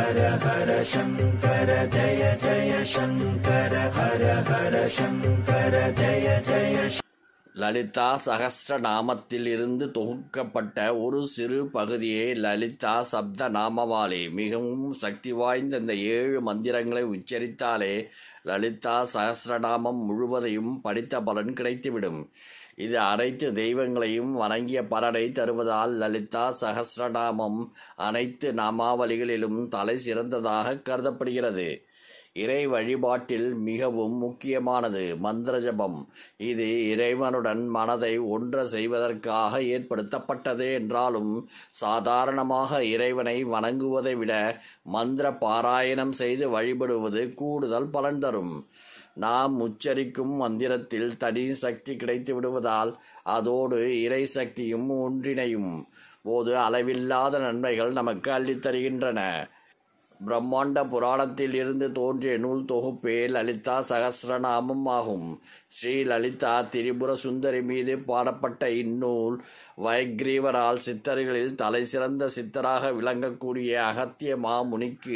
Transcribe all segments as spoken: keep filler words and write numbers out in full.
ஹர ஹர சங்கர ஜய ஜய சங்கர ஹர ஹர சங்கர ஜய ஜய. லலிதா சகஸ்ர நாமத்தில் இருந்து தொகுக்கப்பட்ட ஒரு சிறு பகுதியே லலிதா சப்த நாமவாளி. மிகவும் சக்தி வாய்ந்த இந்த ஏழு மந்திரங்களை உச்சரித்தாலே லலிதா சகஸ்ரநாமம் முழுவதையும் படித்த பலன் கிடைத்துவிடும். இது அனைத்து தெய்வங்களையும் வணங்கிய பலனை தருவதால் லலிதா சகஸ்ரநாமம் அனைத்து நாமாவளிகளிலும் தலை சிறந்ததாக கருதப்படுகிறது. இறை வழிபாட்டில் மிகவும் முக்கியமானது மந்திர ஜபம். இது இறைவனுடன் மனதை ஒன்ற செய்வதற்காக ஏற்படுத்தப்பட்டது என்றாலும் சாதாரணமாக இறைவனை வணங்குவதை விட மந்திர பாராயணம் செய்து வழிபடுவது கூடுதல் பலன் தரும். நாம் உச்சரிக்கும் மந்திரத்தில் தனி சக்தி கிடைத்து விடுவதால் அதோடு இறை சக்தியும் ஒன்றிணையும் போது அளவில்லாத நன்மைகள் நமக்கு அள்ளித்தருகின்றன. பிரம்மாண்ட புராணத்தில் இருந்து தோன்றிய நூல் தொகுப்பே லலிதா சகஸ்ரநாமம் ஆகும். ஸ்ரீ லலிதா திரிபுர சுந்தரி மீது பாடப்பட்ட இந்நூல் வயக்ரீவரால் சித்தர்களில் தலை சிறந்த சித்தராக விளங்கக்கூடிய அகத்திய மாமுனிக்கு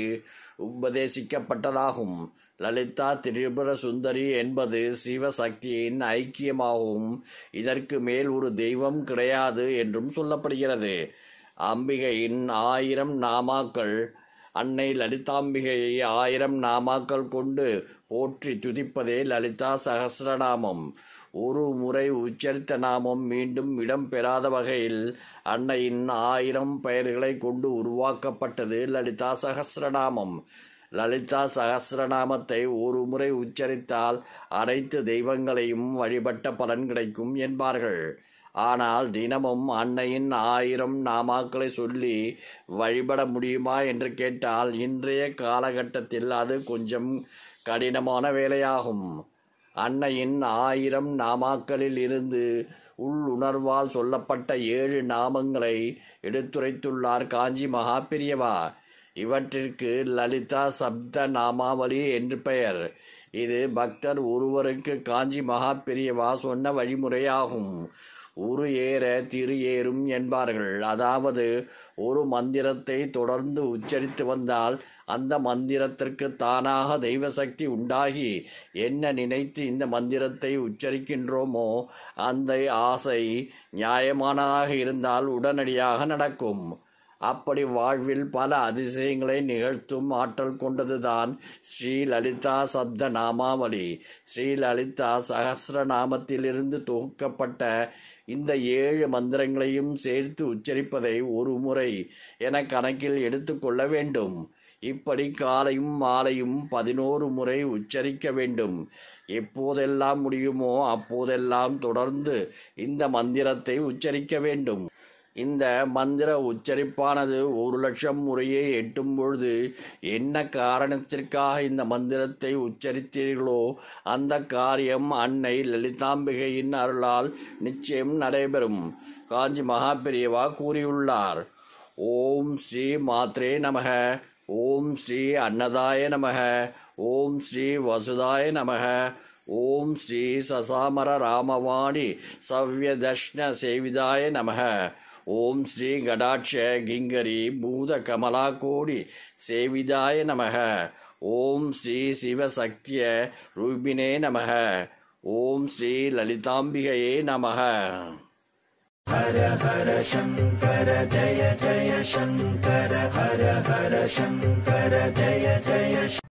உபதேசிக்கப்பட்டதாகும். லலிதா திரிபுர சுந்தரி என்பது சிவசக்தியின் ஐக்கியமாகவும் இதற்கு மேல் ஒரு தெய்வம் கிடையாது என்றும் சொல்லப்படுகிறது. அம்பிகையின் ஆயிரம் நாமாக்கள். அன்னை லலிதாம்பிகையை ஆயிரம் நாமாக்கள் கொண்டு போற்றி துதிப்பதே லலிதா சகஸ்ரநாமம். ஒரு முறை உச்சரித்த நாமம் மீண்டும் இடம் பெறாத வகையில் அன்னையின் ஆயிரம் பெயர்களை கொண்டு உருவாக்கப்பட்டது லலிதா சகஸ்ரநாமம். லலிதா சகஸ்ரநாமத்தை ஒரு முறை உச்சரித்தால் அனைத்து தெய்வங்களையும் வழிபட்ட பலன் கிடைக்கும் என்பார்கள். ஆனால் தினமும் அன்னையின் ஆயிரம் நாமாக்களை சொல்லி வழிபட முடியுமா என்று கேட்டால் இன்றைய காலகட்டத்தில் அது கொஞ்சம் கடினமான வேலையாகும். அன்னையின் ஆயிரம் நாமாக்களில் இருந்து உள்ளுணர்வால் சொல்லப்பட்ட ஏழு நாமங்களை எடுத்துரைத்துள்ளார் காஞ்சி மகா பெரியவா. இவற்றிற்கு லலிதா சப்த நாமாவளி என்று பெயர். இது பக்தர் ஒருவருக்கு காஞ்சி மகா பெரியவா சொன்ன வழிமுறையாகும். உரு ஏற திரு ஏறும் என்பார்கள். அதாவது ஒரு மந்திரத்தை தொடர்ந்து உச்சரித்து வந்தால் அந்த மந்திரத்திற்கு தானாக தெய்வ சக்தி உண்டாகி என்ன நினைத்து இந்த மந்திரத்தை உச்சரிக்கின்றோமோ அந்த ஆசை நியாயமானதாக இருந்தால் உடனடியாக நடக்கும். அப்படி வாழ்வில் பல அதிசயங்களை நிகழ்த்தும் ஆற்றல் கொண்டதுதான் ஸ்ரீ லலிதா சப்த நாமாவளி. ஸ்ரீ லலிதா சகஸ்ரநாமத்திலிருந்து தொகுக்கப்பட்ட இந்த ஏழு மந்திரங்களையும் சேர்த்து உச்சரிப்பதை ஒரு முறை என கணக்கில் எடுத்துக்கொள்ள வேண்டும். இப்படி காலையும் மாலையும் பதினோரு முறை உச்சரிக்க வேண்டும். எப்போதெல்லாம் முடியுமோ அப்போதெல்லாம் தொடர்ந்து இந்த மந்திரத்தை உச்சரிக்க வேண்டும். இந்த மந்திர உச்சரிப்பானது ஒரு லட்சம் முறையே எட்டும் பொழுது என்ன காரணத்திற்காக இந்த மந்திரத்தை உச்சரித்தீர்களோ அந்த காரியம் அன்னை லலிதாம்பிகையின் அருளால் நிச்சயம் நடைபெறும். காஞ்சி மகா பெரியவா கூறியுள்ளார். ஓம் ஸ்ரீ மாத்ரே நமக. ஓம் ஸ்ரீ அன்னதாய நமக. ஓம் ஸ்ரீ வசுதாய நமக. ஓம் ஸ்ரீ சசாமர ராமவாணி சவ்யதஷ்ண சேவிதாய நமக. ஓம் ஸ்ரீ கடாட்ச கிங்கரி பூத கமலா கோடி சேவிதாய நமக. ஓம் ஸ்ரீ சிவசக்திய ரூபினே நமக. ஓம் ஸ்ரீ லலிதாம்பிகையே நமக. ஹர ஹர சங்கர ஜய ஜய சங்கர ஹர ஹர சங்கர ஜய ஜய